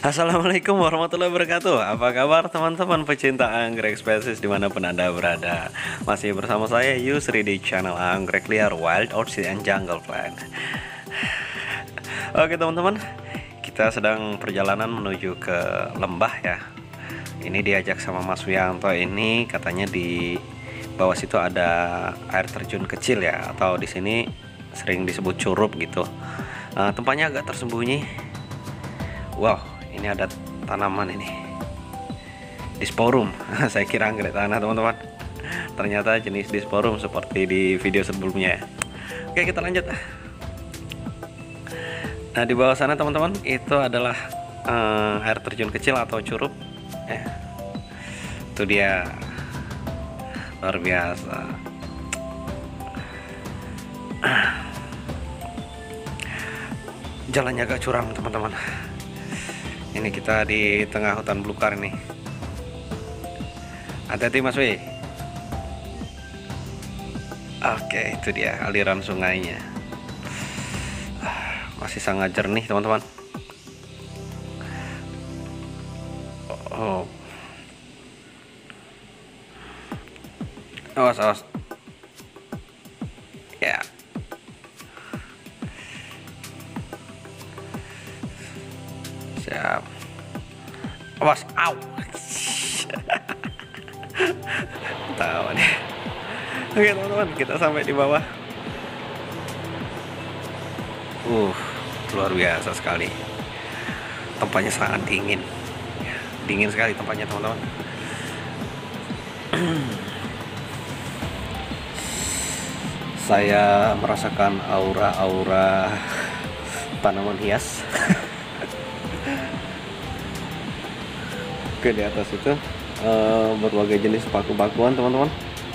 Assalamualaikum warahmatullahi wabarakatuh. Apa kabar teman-teman pecinta anggrek spesies dimanapun anda berada? Masih bersama saya Yusri di channel Anggrek Liar Wild Orchid and Jungle Plant. Oke teman-teman, kita sedang perjalanan menuju ke lembah ya. Ini diajak sama Mas Wianto. Ini katanya di bawah situ ada air terjun kecil ya, atau di sini sering disebut curup gitu. Tempatnya agak tersembunyi. Wow, ini ada tanaman ini, Disporum. Saya kira anggrek tanah teman-teman, ternyata jenis Disporum seperti di video sebelumnya. Oke, kita lanjut. Nah, di bawah sana teman-teman itu adalah air terjun kecil atau curup ya. Itu dia, luar biasa. Jalannya agak curam teman-teman. Ini kita di tengah hutan belukar ini. Hati-hati Mas Wi. Oke, itu dia aliran sungainya. Masih sangat jernih teman-teman. Oh. Awas, awas. Ya. Siap. Awas, au. Tahu nih. Oke teman-teman, kita sampai di bawah. Luar biasa sekali. Tempatnya sangat dingin. Dingin sekali tempatnya teman-teman. Saya merasakan aura-aura tanaman hias. Oke, di atas itu berbagai jenis paku-pakuan teman-teman.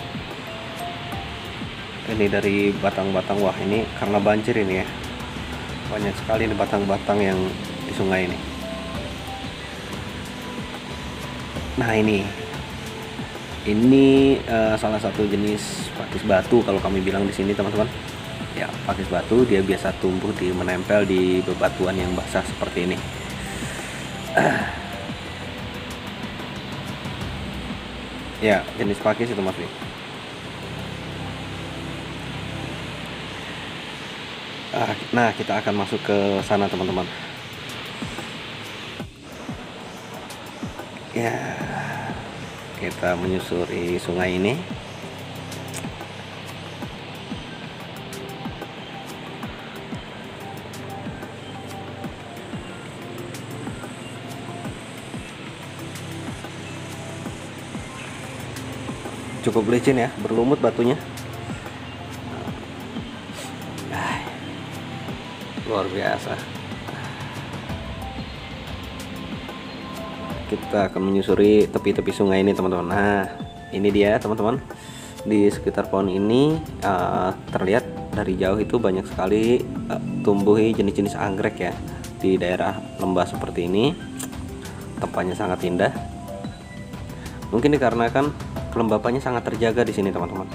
Ini dari batang-batang. Wah, ini karena banjir ini ya, banyak sekali nih batang-batang yang di sungai ini. Nah, ini salah satu jenis pakis batu kalau kami bilang di sini teman-teman. Ya, pakis batu dia biasa tumbuh menempel di bebatuan yang basah seperti ini. Ya, jenis pakis itu Mas Wi. Nah, kita akan masuk ke sana teman-teman. Ya, kita menyusuri sungai ini. Cukup licin ya, berlumut batunya. Luar biasa. Kita akan menyusuri tepi-tepi sungai ini teman-teman. Nah, ini dia teman-teman. Di sekitar pohon ini terlihat dari jauh itu banyak sekali tumbuh jenis-jenis anggrek ya. Di daerah lembah seperti ini tempatnya sangat indah. Mungkin dikarenakan kelembapannya sangat terjaga di sini teman-teman.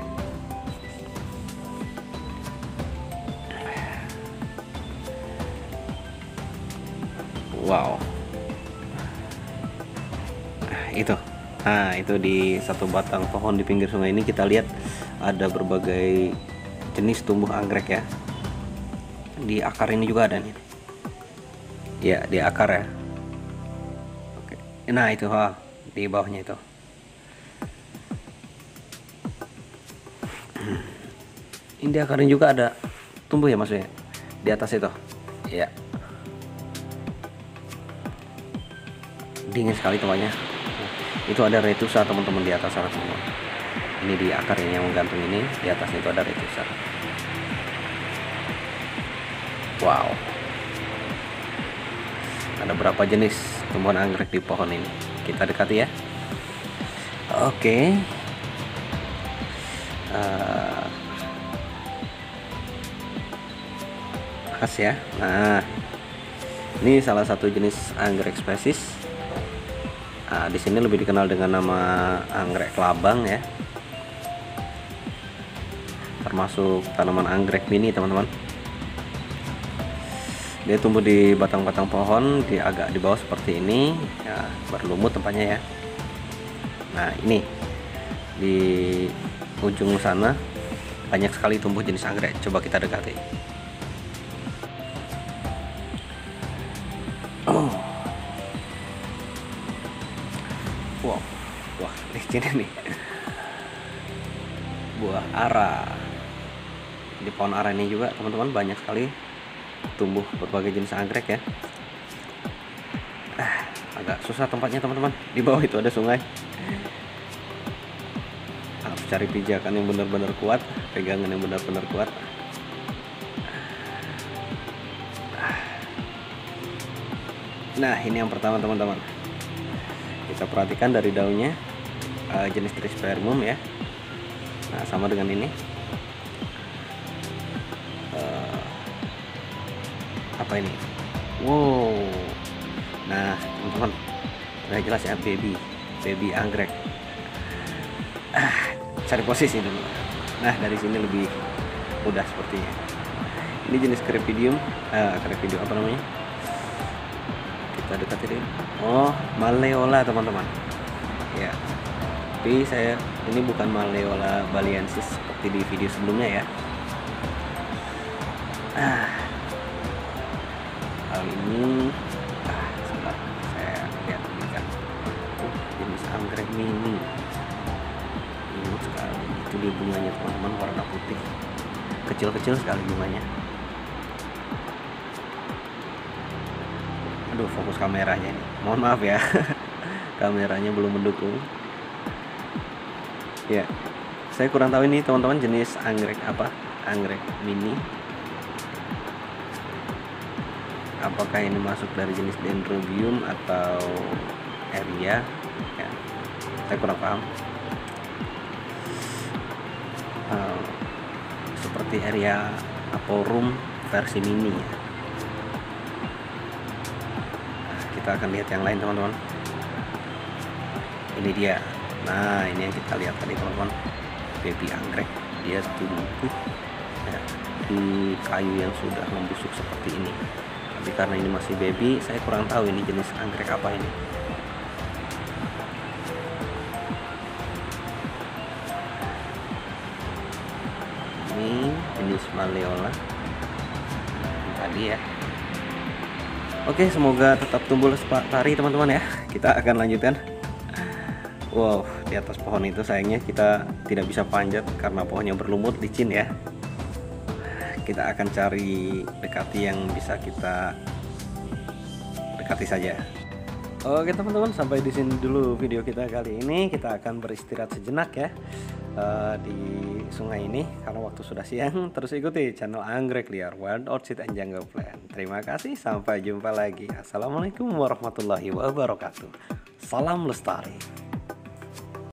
Wow. Itu di satu batang pohon di pinggir sungai ini kita lihat ada berbagai jenis tumbuh anggrek ya. Di akar ini juga ada nih. Ya, di akar ya. Oke. Nah, itu di bawahnya itu. Ini di akarnya juga ada tumbuh ya maksudnya. Di atas itu. Ya. Dingin sekali tempatnya. Itu ada retusa teman-teman di atas sana semua. Ini di akarnya yang menggantung ini, di atasnya itu ada retusa. Wow. Ada berapa jenis tumbuhan anggrek di pohon ini? Kita dekati ya. Oke. Khas ya. Nah, ini salah satu jenis anggrek spesies. Di sini lebih dikenal dengan nama anggrek kelabang ya. termasuk tanaman anggrek mini teman-teman. Dia tumbuh di batang-batang pohon, di agak di bawah seperti ini ya, berlumut tempatnya ya. Nah ini di ujung sana banyak sekali tumbuh jenis anggrek. Coba kita dekati. Wow, wah licin ini. Buah ara. Di pohon ara ini juga teman-teman banyak sekali tumbuh berbagai jenis anggrek ya. Agak susah tempatnya teman-teman. Di bawah itu ada sungai. Harus cari pijakan yang benar-benar kuat, pegangan yang benar-benar kuat. Nah ini yang pertama teman-teman. Kita perhatikan dari daunnya, jenis Trispermum ya. Nah sama dengan ini. Apa ini? Wow. Nah teman-teman, udah jelas ya, baby anggrek. Cari posisi dulu. Nah dari sini lebih mudah sepertinya. Ini jenis Crepidium, Crepidium apa namanya? Kita dekati dulu. Oh, Malleola teman-teman. Ya. Tapi ini bukan Malleola baliensis seperti di video sebelumnya ya. Kali ini sebentar, saya lihat ini kan. Jenis anggrek mini. Imut sekali. Itu dia bunganya teman-teman, warna putih. Kecil-kecil sekali bunganya. Aduh, fokus kameranya ini. Mohon maaf ya. Kameranya belum mendukung. Ya. Saya kurang tahu ini teman-teman jenis anggrek apa? Anggrek mini. Apakah ini masuk dari jenis Dendrobium atau Eria ya, saya kurang paham. Seperti Eria Aporum versi mini ya. Nah, kita akan lihat yang lain teman-teman. Ini dia. Nah ini yang kita lihat tadi teman-teman, baby anggrek. Dia tumbuh ya, di kayu yang sudah membusuk seperti ini. Tapi karena ini masih baby, saya kurang tahu ini jenis anggrek apa ini. Ini jenis Malleola tadi ya. Oke, semoga tetap tumbuh lestari teman-teman ya. Kita akan lanjutkan. Wow, di atas pohon itu sayangnya kita tidak bisa panjat karena pohonnya berlumut licin ya. Kita akan cari dekati yang bisa kita dekati saja. Oke teman-teman, sampai di sini dulu video kita kali ini. Kita akan beristirahat sejenak ya di sungai ini karena waktu sudah siang. Terus ikuti channel Anggrek Liar Wild Orchid and Jungle Plant. Terima kasih, sampai jumpa lagi. Assalamualaikum warahmatullahi wabarakatuh. Salam lestari.